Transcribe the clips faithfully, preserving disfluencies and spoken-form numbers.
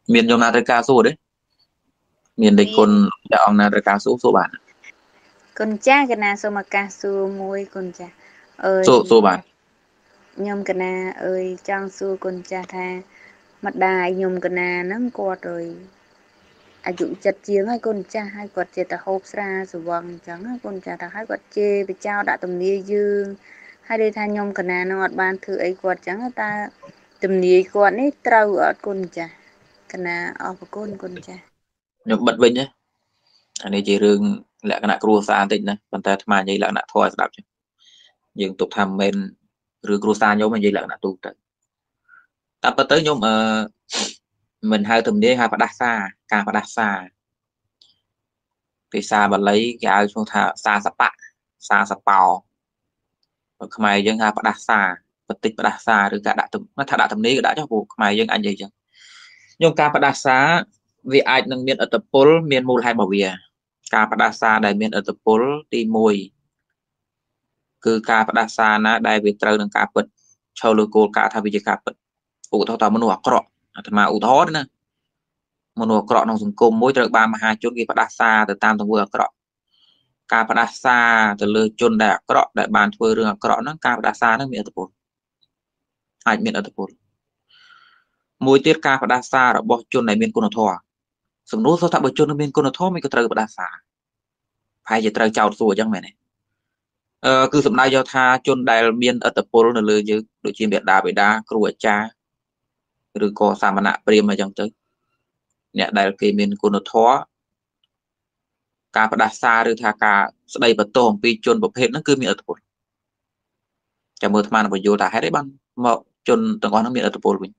miền nhôm na tới ca số đấy miền đây មាន con đã ông na tới ca số số bản គុណចាស់កណាសូមឱកាសសួរមួយគុណចាស់អើយ số số bản ខ្ញុំកណាអើយចង់សួរគុណចាស់ថាម្ដាយខ្ញុំកណាហ្នឹងគាត់អើយអាយុចិត្តជាងហើយគុណចាស់ហើយគាត់ចេះតែហូបស្រាស្វឹងអញ្ចឹងណាគុណចាស់ថាហើយគាត់ជេរបចោលដាក់ទំនាយយើងហើយដូចថាខ្ញុំកណានឹងអត់បានធ្វើអីគាត់អញ្ចឹងតើទំនាយគាត់នេះត្រូវអត់គុណចាស់កណាអរគុណគុណចាស់ nhôm bật vinh nhé anh ấy chỉ riêng lẽ cái nạ cua xa tịnh này bàn tay tham nhảy lẽ nạ thôi đạp chứ nhưng tục tham men rư cua xa nhôm mà gì lẽ nạ tu tới tập tới nhôm ờ mình hai thùng đế hai phát đa xa ca phát đa xa thì xa bà lấy cái áo xuống thả xa sập bạ xa sập bò rồi mày dân hai phát đa xa vật tích phát đa xa rồi cả đã thùng nó thả đã thùng đế đã cho bộ mày dân anh gì chứ nhôm ca phát đa xa vì ai nâng miền ở tập pol miền mùa hai bảo vệ ការផ្ដាសាដែលមានឥទ្ធិពលទីមួយគឺការផ្ដាសាណាដែលវាត្រូវនឹងការពិតឈលលើគោលការណ៍ថាវាជាការពិតឧទាហរណ៍ថាមនុស្សអាក្រក់អាត្មាឧទាហរណ៍ណាមនុស្សអាក្រក់ក្នុងសង្គមមួយត្រូវបានមហាជនគេផ្ដាសាទៅតាមទង្វើអាក្រក់ការផ្ដាសាទៅលើជនដែលអាក្រក់ដែលបានធ្វើរឿងអាក្រក់ហ្នឹងការផ្ដាសាហ្នឹងមានឥទ្ធិពលអាចមានឥទ្ធិពលមួយទៀតការផ្ដាសារបស់ជនដែលមានគុណធម៌សំណួរថាបើជនមានគុណធម៌មិនក៏ត្រូវផ្ដាសាហើយជាត្រូវចោទសួរអញ្ចឹងមែនទេ អឺគឺសំដៅយកថាជនដែលមានឥទ្ធិពលនៅលើយើងដូចជាមេដាបេដាគ្រូអាចារ្យឬក៏សាមណៈព្រាហ្មណ៍អញ្ចឹងទៅអ្នកដែលគេមានគុណធម៌ការផ្ដាសាឬថាការស្ដីបន្ទោសអំពីជនប្រភេទហ្នឹងគឺមានឥទ្ធិពលចាំមើលអាត្មានឹងបញ្យល់ថាហេតុអីបានមកជនទាំងអស់ហ្នឹងមានឥទ្ធិពលវិញ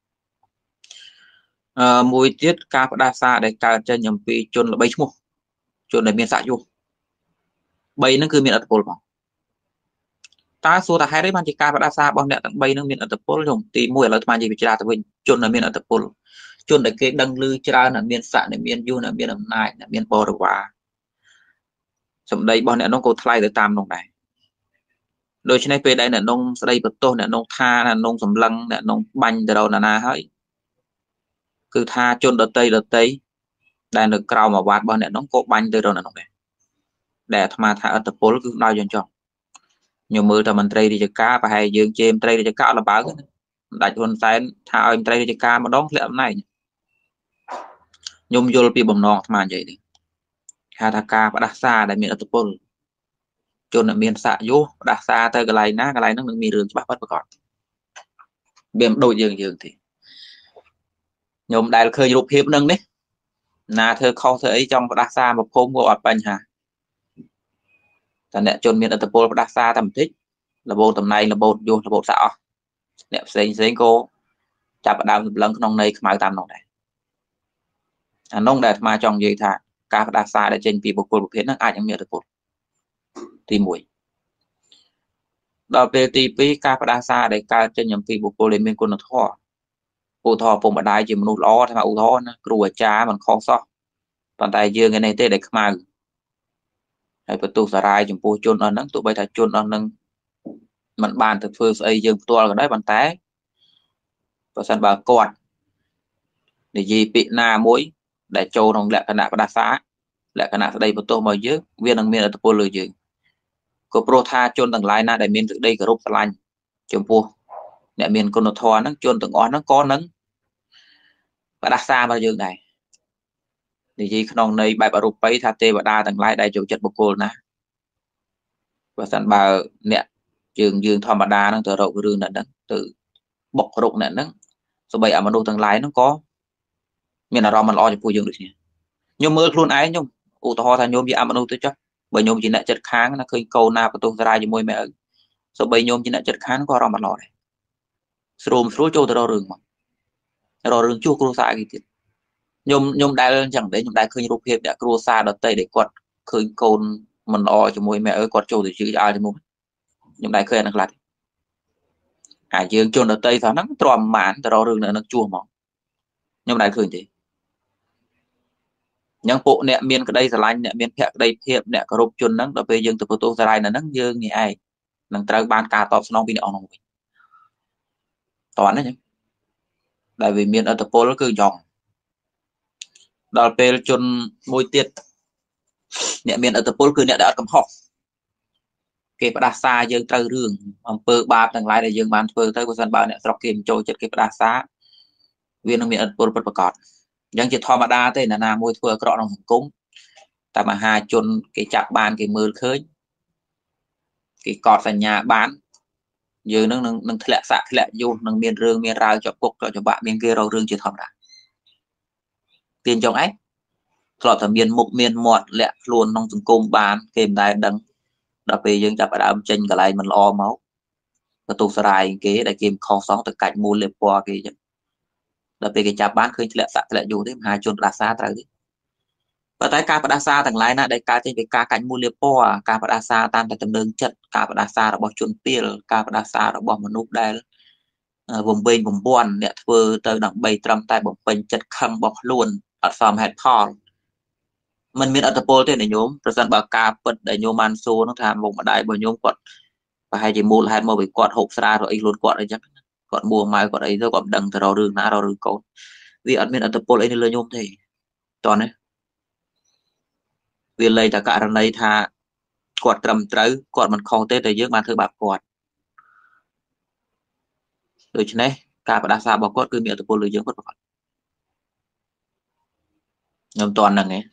អឺមួយទៀតការផ្ដាសាដែលកើតចេញអំពីជនល្បីឈ្មោះជនដែលមានស័ក្តិយុបីហ្នឹងគឺមានឥទ្ធិពលផងតើសួរថាហេតុអីបានជាការផ្ដាសារបស់អ្នកទាំងបីហ្នឹងមានឥទ្ធិពលខ្ញុំទីមួយឥឡូវអាត្មានិយាយវិចារទៅវិញជនដែលមានឥទ្ធិពលជនដែលគេដឹងឮច្រើនដែលមានស័ក្តិដែលមានយុះដែលមានអំណាចដែលមានបរិវារសម្ដីរបស់អ្នកនោះក៏ថ្លៃទៅតាមនោះដែរដូច្នេះពេលដែលអ្នកនោះស្ដីបន្ទោសអ្នកនោះថាអ្នកនោះសម្លឹងអ្នកនោះបាញ់ទៅរកណានាហើយគឺថាជនដតីដតីដែលនៅក្រោមអាវ៉ាត់របស់អ្នកនោះក៏បាញ់ទៅរកអ្នកនោះដែរដែលអាត្មាថាឥទ្ធិពលគឺដោយយ៉ាងចោះខ្ញុំមើលតែមន្ត្រីរាជការប្រហែលយើងជេរមន្ត្រីរាជការអត់លបើកណាសម្ដេចហ៊ុនសែនថាឲ្យមន្ត្រីរាជការម្ដងធ្លាក់អំណាចខ្ញុំយល់ពីបំណងអាត្មានិយាយនេះហៅថាការផ្ដាសាដែលមានឥទ្ធិពលជនដែលមានស័ក្តិយុផ្ដាសាទៅកន្លែងណាកន្លែងហ្នឹងនឹងមានរឿងច្បាស់ពិតប្រាកដវាមិនដូចយើងយើងទេខ្ញុំដែលឃើញរូបភាពហ្នឹងនេះណាធ្វើខុសធ្វើអីចង់ផ្ដាសាមកភូមិក៏អត់បញ្ហាតែអ្នកជនមានឥទ្ធិពលផ្ដាសាតែបន្តិចរបូតតំណែងរបូតយុះរបូតសាក់អស់អ្នកផ្សេងផ្សេងក៏ចាប់ផ្ដើមសម្លឹងក្នុងន័យខ្មៅតាមនោះដែរអានោះដែលអាត្មាចង់និយាយថាការផ្ដាសាដែលចេញពីបុគ្គលប្រភេទហ្នឹងអាចនឹងមានឥទ្ធិពលទីមួយដល់ពេលទីពីរការផ្ដាសាដែលកើតចេញអំពីបុគ្គលដែលមានគុណធម៌ឧទាហរណ៍ពុកម្ដាយជាមនុស្សល្អថាឧទាហរណ៍ណាគ្រូអាចារ្យមិនខុសសោះប៉ុន្តែយើងឯនេះទេដែលខ្មៅហើយបន្ទោសសារាយចំពោះជនអស់ហ្នឹងទោះបីថាជនអស់ហ្នឹងมันបានទៅធ្វើស្អីយើងផ្ទាល់ក៏ដោយប៉ុន្តែបើសិនបើគាត់និយាយពាក្យណាមួយដែលចូលក្នុងលក្ខណៈផ្ដាសាលក្ខណៈស្ដីបន្ទោសមកយើងវានឹងមានឥទ្ធិពលលើយើងក៏ព្រោះថាជនទាំងឡាយណាដែលមានសេចក្តីគោរពស្រឡាញ់ចំពោះអ្នកមានគុណធម៌ហ្នឹងជនទាំងអស់ហ្នឹងក៏នឹងផ្ដាសាមកយើងដែរនិយាយក្នុងន័យបែបអរូបីថាទេវតាទាំងឡាយដែលចូលចិត្តបុគ្គលណាបើសិនបើអ្នកយើងយើងធម្មតាហ្នឹងទៅរករឿងអ្នកហ្នឹងទៅបុករុកអ្នកហ្នឹងសូម្បីអមនុស្សទាំងឡាយហ្នឹងក៏មានអារម្មណ៍មិនល្អចំពោះយើងដូចគ្នាខ្ញុំមើលខ្លួនឯងខ្ញុំឧទាហរណ៍ថាញោមជាអមនុស្សទៅចុះបើញោមជាអ្នកចិត្តខាងណាឃើញកូនណាបន្ទោសសារាយជាមួយម៉ែឪសូម្បីញោមជាអ្នកចិត្តខាងក៏អារម្មណ៍មិនល្អដែរស្រួលស្រួលចូលទៅរករឿងមករករឿងជួសគ្រួសារគេទៀតខ្ញុំខ្ញុំដែលអញ្ចឹងដែរខ្ញុំដែលឃើញរូបភាពអ្នកគ្រួសារដតីដែលគាត់ឃើញកូនមិនល្អជាមួយម៉ែឪគាត់ចូលទៅជឿឆ្អើជាមួយខ្ញុំដែលឃើញអានឹងខ្លះហើយយើងជនដតីថាហ្នឹងទ្រាំបានទៅរករឿងនៅនឹងជួសមកខ្ញុំដែលឃើញទេអញ្ចឹងពួកអ្នកមានក្តីស្រឡាញ់អ្នកមានភក្តីភាពអ្នកគោរពជនហ្នឹងដល់ពេលយើងទៅបន្ទោសសារាយនៅហ្នឹងយើងនេះឯងនឹងត្រូវបានការតបស្នងពីអ្នកអស់នោះវិញតោះណាចឹងដែលវាមានឥទ្ធិពលគឺយ៉ងដល់ពេលជនមួយទៀតអ្នកមានឥទ្ធិពលគឺអ្នកដែលអត់កំហុសគេផ្ដាសាយើងត្រូវរឿងអំពើបាបទាំងឡាយដែលយើងបានធ្វើទៅបើសិនបើអ្នកស្រុកគេចូលចិត្តគេផ្ដាសាវានឹងមានឥទ្ធិពលពិតប្រាកដអញ្ចឹងជាធម្មតាទេណាណាមួយធ្វើអាក្រក់ក្នុងសង្គមតែមហាជនគេចាប់បានគេមើលឃើញគេកត់សញ្ញាបានយើងនឹងនឹងធ្លាក់សាក់ធ្លាក់យុះនឹងមានរឿងមានរាវជាប់គុកជាប់ច្បាប់មានគេរករឿងជាធម្មតាទាញចុងឯងធ្លាប់តែមានមុខមានមាត់លាក់ខ្លួនក្នុងសង្គមបានគេមិនដែលដឹងដល់ពេលយើងចាប់ដើមចេញកន្លែងមិនល្អមកទៅទូសរាយគេដែលគេខុសសងទៅកាច់មូលលេបពណ៌គេអញ្ចឹងដល់ពេលគេចាប់បានឃើញធ្លាក់សាក់ធ្លាក់យុះទេមហាជនផ្ដាសាត្រូវទេប៉ុន្តែការបដាសាទាំងឡាយណាដែលកើតចេញពីការកាច់មូលលេបពណ៌ការបដាសាតាមតែទំនើងចិត្តការបដាសារបស់ជនពាលការបដាសារបស់មនុស្សដែលវំវែងបំពាន់អ្នកធ្វើទៅដើម្បីត្រឹមតែបំពេញចិត្តខឹងរបស់ខ្លួនអត់សមហេតុផលมันមានអត្តពលទេណាញោមប្រសិនបើការពិតដែលញោមបានសួរនោះថាមុខម្ដាយរបស់ញោមគាត់ប្រហែលជាមូលហេតុមកពីគាត់ហូបស្រារអីខ្លួនគាត់អីចឹងគាត់មួម៉ៅគាត់អីទៅគាត់មិនដឹងទៅរករឿងណារករឿងកូនវាអត់មានអត្តពលអីនៅលើញោមទេតោះណាវាលេខតែករណីថាគាត់ត្រឹមត្រូវគាត់មិនខុសទេតែយើងបានធ្វើបាបគាត់ដូច្នេះការបដាសារបស់គាត់គឺមានអត្តពលលើយើងគាត់ប្រកបខ្ញុំតន់ហ្នឹងឯង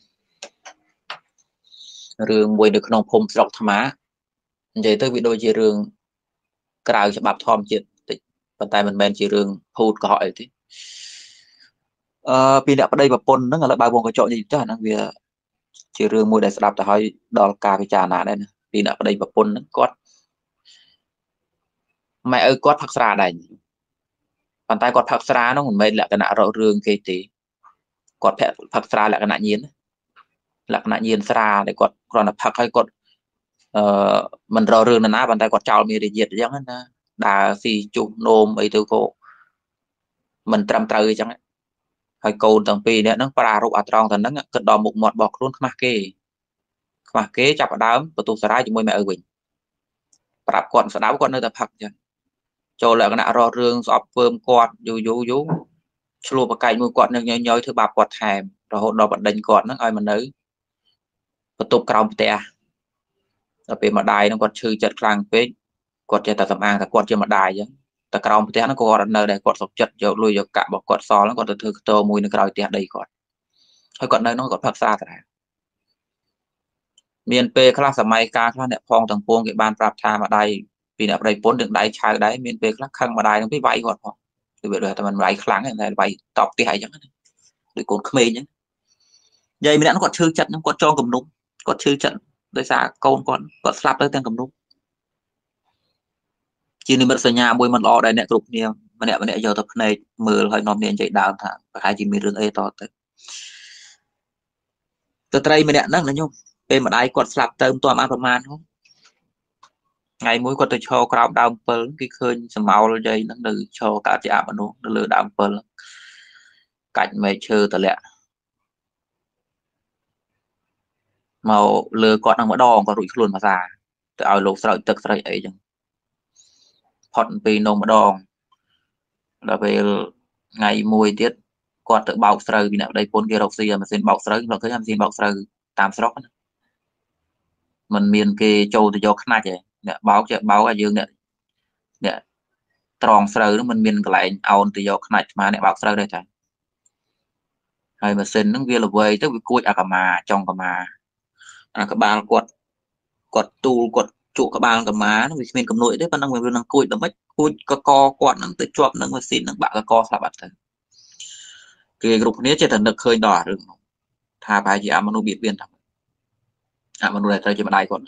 រឿងមួយនៅក្នុងភូមិស្រុកថ្មានិយាយទៅវាដូចជារឿងក្រៅច្បាប់ធម្មជាតិតិចប៉ុន្តែមិនមែនជារឿងភូតកុហកអីទេអឺពីអ្នកប្តីប្រពន្ធហ្នឹងឥឡូវបើវងកញ្ចក់និយាយទៅអាហ្នឹងវាជារឿងមួយដែលស្ដាប់ទៅហើយដល់ការពិចារណាដែរណាពីអ្នកប្តីប្រពន្ធហ្នឹងគាត់ម៉ែឪគាត់ផឹកស្រាដែរប៉ុន្តែគាត់ផឹកស្រាហ្នឹងមិនមែនលក្ខណៈរករឿងគេទេគាត់ផឹកស្រាលក្ខណៈញៀនលក្ខណៈញៀនស្រាដែលគាត់គ្រាន់តែផឹកហើយគាត់អឺមិនរករឿងណាប៉ុន្តែគាត់ចោលមានរាជិតអញ្ចឹងណាដើរស៊ីជុះនោមអីទៅក៏មិនត្រឹមត្រូវអញ្ចឹងហើយកូនទាំងពីរនាក់ហ្នឹងប្រារព្ធអាត្រង់ទៅហ្នឹងគិតដល់មុខមាត់របស់ខ្លួនខ្មាស់គេខ្មាស់គេចាប់ដើមបន្ទោសរាយជាមួយម៉ែឪវិញប្រាប់គាត់ស្ដាប់គាត់នៅតែផឹកអញ្ចឹងចូលលក្ខណៈរករឿងស្អប់ពើមគាត់យូរយូរយូរឆ្លោះប្រកែកមួយគាត់នឹងញយញយធ្វើបាបគាត់ថែមរហូតដល់បណ្ដេញគាត់ហ្នឹងឲ្យមកនៅបន្ទប់ក្រោមផ្ទះដល់ពេលម្ដាយហ្នឹងគាត់ឈឺចិត្តខ្លាំងពេកគាត់ចេះតែសម្អាងតែគាត់ជាម្ដាយអញ្ចឹងតែក្រោមផ្ទះហ្នឹងគាត់នៅដែរគាត់សុខចិត្តយកលុយយកកាក់របស់គាត់សល់ហ្នឹងគាត់ទៅធ្វើខ្ទមមួយនៅក្រោយផ្ទះដីគាត់ហើយគាត់នៅនោះគាត់ផឹកស្រាដែរមានពេលខ្លះសម័យកាលខ្លះអ្នកផងទាំងពួងគេបានប្រាប់ថាម្ដាយពីអ្នកប្តីពុននឹងដៃឆៅដែរមានពេលខ្លះខឹងម្ដាយនឹងពីវាយគាត់ផងគឺវាដូចតែមិនវាយខ្លាំងតែវាយតបផ្ទះអីចឹងដូចកូនក្មេងចឹងយាយម្នាក់គាត់ឈឺចិត្តហ្នឹងគាត់ចងគំនុំគាត់ឈឺចិត្តដោយសារកូនគាត់គាត់ស្លាប់ទៅទាំងគំនុំជានិមិត្តសញ្ញាមួយមិនល្អដែលអ្នកគ្រប់គ្នាម្នាក់ម្នាក់យកទៅភ្នែកមើលហើយនាំគ្នានិយាយដើមថាប្រហែលជាមានរឿងអីតទៅស្ត្រីម្នាក់ហ្នឹងណាញោមពេលម្ដាយគាត់ស្លាប់ទៅមិនទាន់បានប្រមាណហ្នឹងថ្ងៃមួយគាត់ទៅឈរក្រោមដើមពិលគេឃើញសម្ោលយាយហ្នឹងនៅឈរកើតជាអមនុស្សនៅលើដើមពិលកាច់មែកឈើតម្លាក់មកលើគាត់ហ្នឹងម្ដងគាត់រួចខ្លួនភាសាទៅឲ្យលោកស្រោចទឹកស្រោចអីចឹងផុតពីនំម្ដងដល់ពេលថ្ងៃមួយទៀតគាត់ទៅបោកស្រូវពីអ្នកប្តីពុនគេរកស៊ីម៉ាស៊ីនបោកស្រូវលោកឃើញម៉ាស៊ីនបោកស្រូវតាមស្រុកណាมันមានគេចូលទៅយកខ្នាច់ឯងអ្នកបោកចេះបោកឲ្យយើងអ្នកអ្នកត្រង់ស្រូវហ្នឹងมันមានកន្លែងអោនទៅយកខ្នាច់ស្មើអ្នកបោកស្រូវដែរចាហើយម៉ាស៊ីនហ្នឹងវាល្វីទៅវាគួចអាកាម៉ាចុងកាម៉ាអាក្បាលគាត់គាត់ទូលគាត់ជក់ក្បាលកាម៉ាហ្នឹងវាគ្មានកំនួយទេប៉ុណ្ណឹងវានឹងគួចដល់ម៉េចគួចកកគាត់ហ្នឹងទៅជាប់នឹងម៉ាស៊ីនហ្នឹងបាក់កកស្លាប់អត់ទៅគេគ្រប់គ្នាចេះតែនឹកឃើញដល់រឿងហ្នឹងថាប្រហែលជាអមនុស្សបៀតបៀនថាអមនុស្សដែលត្រូវជាម្ដាយគាត់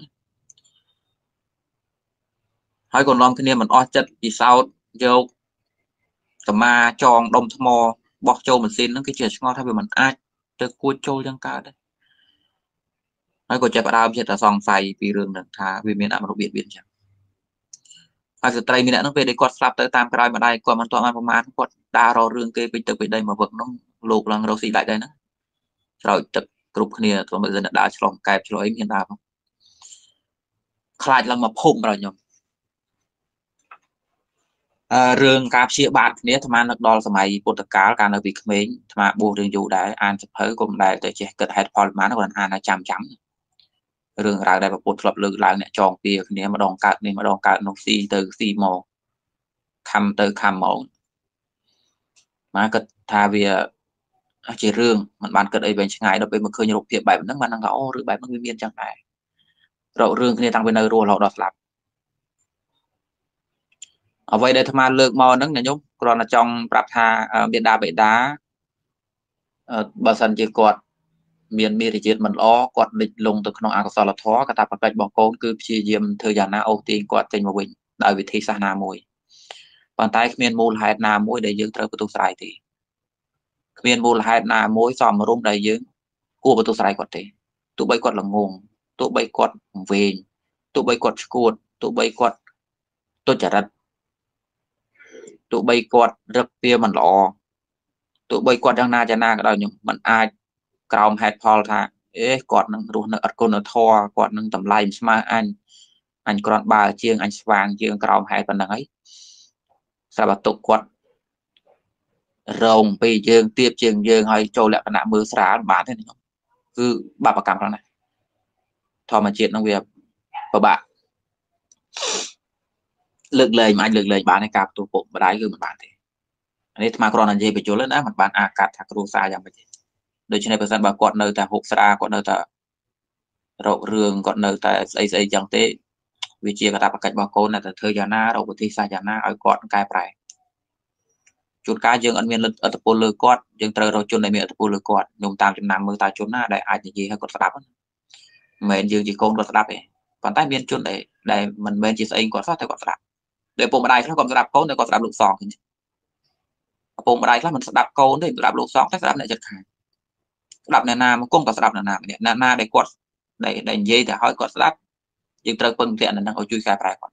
ហើយកន្លងគ្នាមិនអស់ចិត្តពិសោធន៍យកកាម៉ាចងដុំថ្មបោះចូលម៉ាស៊ីនហ្នឹងគេជាឆ្ងល់ថាវាមិនអាចទៅគួចចូលយ៉ាងកើតដែរហើយក៏ចាប់ផ្ដើមចិត្តតែសង្ស័យពីរឿងហ្នឹងថាវាមានអមនុស្សបៀតបៀនចឹងហើយស្ត្រីម្នាក់ហ្នឹងពេលដែលគាត់ស្លាប់ទៅតាមក្រោយម្ដាយគាត់មិនទាន់បានប្រមាណគាត់ដើររករឿងគេពេញទឹកពេញដីមកវឹកហ្នឹងលោកឡើងរកស៊ីដាច់ដែរណាស្រោចទឹកគ្រប់គ្នាទៅមើលទៅដើរឆ្លងកែបឆ្លងអីមានដើរផងខ្លាចឡើងមកភូមិដល់ខ្ញុំ rừng cà phê bạc này tham ăn được đo sớm mai bột cá cả nơi bị khmến tham ăn bùa rừng dù đấy ăn chụp hơi cũng đấy tới chế cất hai pol má nó còn ăn là chăm chấm rừng rau đây mà bột lợp lử lại này tròn bìa này mà đòn cát này mà đòn cát nó xì từ xì mò khăm từ khăm mỏ má cất tha vì chỉ rừng mình bán cất ấy bên ngày đó bên mà khơi nhiều việc bảy nó mà năng gõ rửa bảy nó nguyên viên chẳng này rậu rừng này tăng bên nơi rùa lọ đọt lạp ở vậy đây tham ăn lược mò nấng này nhung còn là trong bạc hà biển đá bể đá bà sân chỉ quạt miền miền thì chuyện mình lo quạt lịch lùng từក្នុងអកុសលធម៌កតាបកិច្ចរបស់កូនគឺព្យាយាមធ្វើយ៉ាងណាអូសទាញគាត់ចេញមកវិញដោយវិធីសាស្ត្រណាមួយប៉ុន្តែគ្មានមូលហេតុណាមួយដែលយើងត្រូវបន្ទោសស្រាយទេគ្មានមូលហេតុណាមួយសមរម្យដែលយើងគួរបន្ទោសស្រាយគាត់ទេទោះបីគាត់ល្ងងទោះបីគាត់វែងទោះបីគាត់ឈួតទោះបីគាត់ទុច្ចរិតទោះបីគាត់រឹកពីមិនល្អទោះបីគាត់យ៉ាងណាយ៉ាងណាក៏ដោយខ្ញុំមិនអាចក្រោមហេតុផលថាអេគាត់នឹងរស់នៅអត់គុណធម៌គាត់នឹងតម្លៃស្មើអញអញគ្រាន់បើជាងអញស្វាងជាងក្រោមហេតុប៉ុណ្ណឹងហើយស្រាប់តែទុកគាត់រងពីយើងទៀបជាងយើងហើយចូលលក្ខណៈមើលស្រាលបានទេខ្ញុំគឺបាបកម្មខ្លាំងណាស់ធម្មជាតិនឹងវាពិបាកលើកលែងមិនអាចលើកលែងបានទេការបន្ទោសពុកម្ដាយគឺមិនបានទេនេះអាគ្រាន់តែនិយាយបញ្យលណាមិនបានអាកាត់ថាគ្រូសាយ៉ាងម៉េចទេដូច្នេះបើសិនបើគាត់នៅតែហូបស្រាគាត់នៅតែរករឿងគាត់នៅតែស្អីស្អីចឹងទេវាជាកាតព្វកិច្ចរបស់កូនតែធ្វើយ៉ាងណារកវិធីសាស្ត្រយ៉ាងណាឲ្យគាត់កែប្រែជួនកាលយើងអត់មានឥទ្ធិពលលើគាត់យើងត្រូវរកជនដែលមានឥទ្ធិពលលើគាត់ខ្ញុំតាមចំណាំមើលតើជនណាដែលអាចនិយាយឲ្យគាត់ស្ដាប់មិនមែនយើងជាកូនគាត់ស្ដាប់ទេប៉ុន្តែមានជនដែលដែលមិនមែនជាស្អីគាត់សោះតែគាត់ស្ដាប់ដោយពុកម្ដាយខ្លះគាត់ស្ដាប់កូនតែគាត់ស្ដាប់លោកសងឪពុកម្ដាយខ្លះមិនស្ដាប់កូនទេស្ដាប់លោកសងតែស្ដាប់អ្នកចិត្តខាងស្ដាប់អ្នកណាមកគុំក៏ស្ដាប់អ្នកណាម្នាក់អ្នកណាដែលគាត់ដែលដែលនិយាយទៅឲ្យគាត់ស្ដាប់យើងត្រូវពឹងពាក់នៅនឹងឲ្យជួយកែប្រែគាត់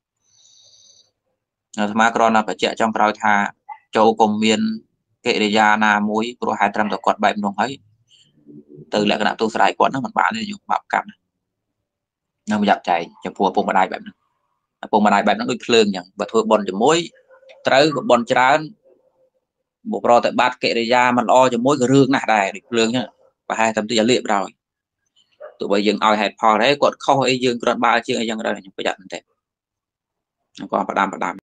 អាត្មាគ្រាន់តែបញ្ជាក់ចុងក្រោយថាចូលកុំមានកិរិយាណាមួយព្រោះហេតុត្រឹមតែគាត់បែបនោះហើយទៅលក្ខណៈទោសស្រាយគាត់ហ្នឹងមិនបានទេយើងបាបកម្មនឹងប្រយ័ត្នចែកចំពោះឪពុកម្ដាយបែបហ្នឹងឪពុកម្ដាយបែបហ្នឹងដូចភ្លើងអញ្ចឹងបើធ្វើបន់ជាមួយត្រូវក៏បន់ច្រើនបុប្រតែបាត់កិរិយាមិនល្អជាមួយក៏រឿងណាស់ដែរដូចភ្លើងហ្នឹងប្រហែលតែបន្តិចឲ្យលាបដល់ទោះបីយើងឲ្យហេតុផលដែរគាត់ខុសអីយើងគ្រាន់បើជាងអីយ៉ាងដែរខ្ញុំប្រយ័ត្នមែនទេគាត់ផ្ដាំផ្ដាំ